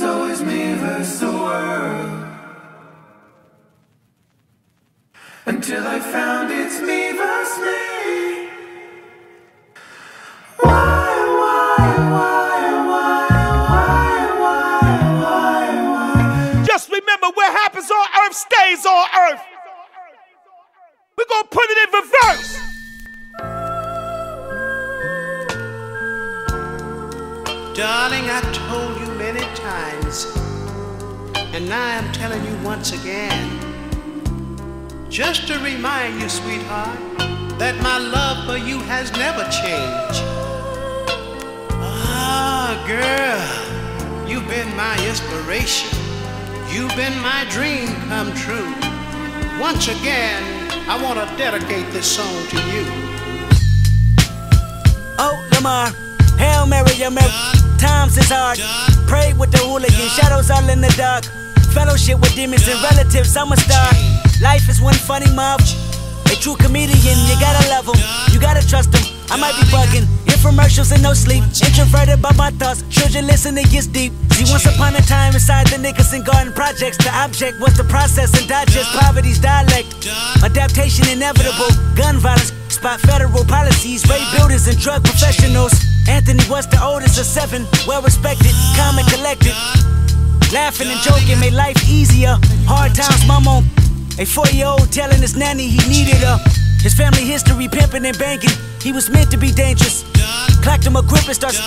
always me versus the world, until I found it's me versus me. Why? Just remember, what happens on earth stays on earth. We're gonna put it in reverse. Darling, I told you many times, and now I'm telling you once again, just to remind you, sweetheart, that my love for you has never changed. Ah, girl, you've been my inspiration. You've been my dream come true. Once again, I want to dedicate this song to you. Oh, Lamar, Hail Mary, your Mary. Times is hard. Pray with the hooligan, shadows all in the dark. Fellowship with demons and relatives, I'm a star. Life is one funny mob. A true comedian, you gotta love him, you gotta trust him. I might be bugging, infomercials and no sleep. Introverted by my thoughts, children listen, it gets deep. See, once upon a time inside the Nicholson Garden projects, the object was to process and digest poverty's dialect. Adaptation inevitable, gun violence, spot federal policies, raid buildings and drug professionals. Anthony was the oldest of 7, well respected, calm and collected. Laughing and joking made life easier. Hard times, mama. A 4-year-old telling his nanny he needed her. His family history, pimping and banking. He was meant to be dangerous. Clocked him a grip and starts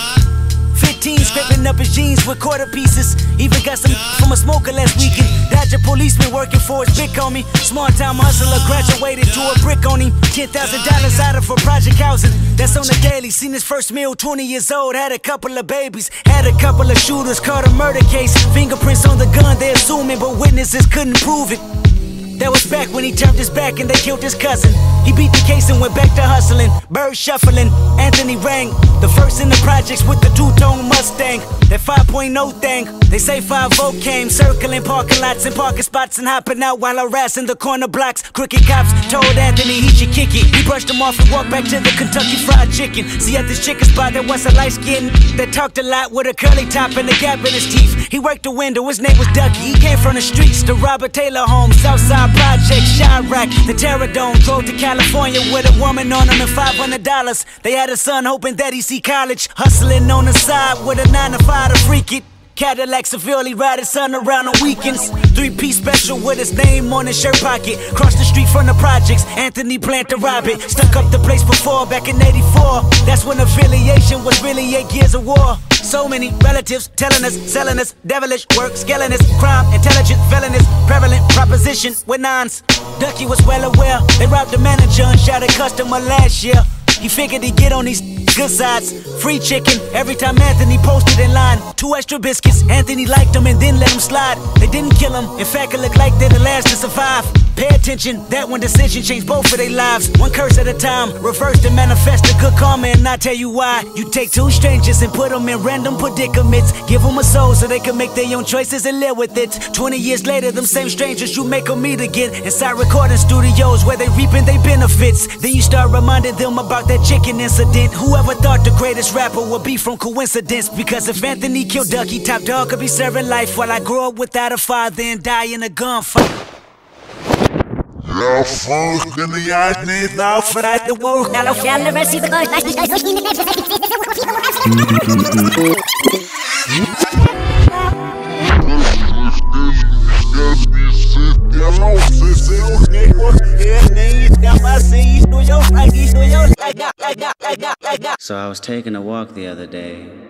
15, scraping up his jeans with quarter pieces. Even got some from a smoker last weekend. Dodger policeman working for his big homie. Small time hustler graduated to a brick on him. $10,000 out of for project housing. That's on the daily. Seen his first meal, 20 years old. Had a couple of babies. Had a couple of shooters. Caught a murder case. Fingerprints on the gun, they assuming, but witnesses couldn't prove it. That was back when he turned his back and they killed his cousin. He beat the case and went back to hustling. Birds shuffling, Anthony rang. The first in the projects with the two-tone Mustang. That 5.0 thing, they say 5-0 came. Circling parking lots and parking spots and hopping out while harassing the corner blocks. Crooked cops told Anthony he should kick it. He brushed him off and walked back to the Kentucky Fried Chicken. See, at this chicken spot there was a light-skinned that talked a lot with a curly top and a gap in his teeth. He worked the window, his name was Ducky. He came from the streets, the Robert Taylor home, Southside Project, Chirac, the Terror Dome. Drove to California with a woman on him and $500. They had a son hoping that he'd see college. Hustling on the side with a 9-to-5 to freak it. Cadillac severely ride his son around on weekends. 3-piece special with his name on his shirt pocket. Cross the street from the projects, Anthony planned to rob it. Stuck up the place before, back in '84. That's when affiliation was really 8 years of war. So many relatives telling us, selling us, devilish work, scaling us, crime, intelligent, felonious, prevalent proposition with nines. Ducky was well aware, they robbed the manager and shot a customer last year. He figured he'd get on these good sides. Free chicken every time Anthony posted in line. 2 extra biscuits, Anthony liked them and then let them slide. They didn't kill him, in fact it looked like they're the last to survive. Pay attention, that one decision changed both of their lives. One curse at a time, reversed and manifest a good karma. And I'll tell you why. You take 2 strangers and put them in random predicaments. Give them a soul so they can make their own choices and live with it. 20 years later, them same strangers you make them meet again inside recording studios where they reaping their benefits. Then you start reminding them about that chicken incident. Whoever thought the greatest rapper would be from coincidence? Because if Anthony killed Ducky, Top Dog could be serving life while I grow up without a father and die in a gunfight. Jag får jag niet nou Vanuit de wolk naar de fjärde versie. So I was taking a walk the other day,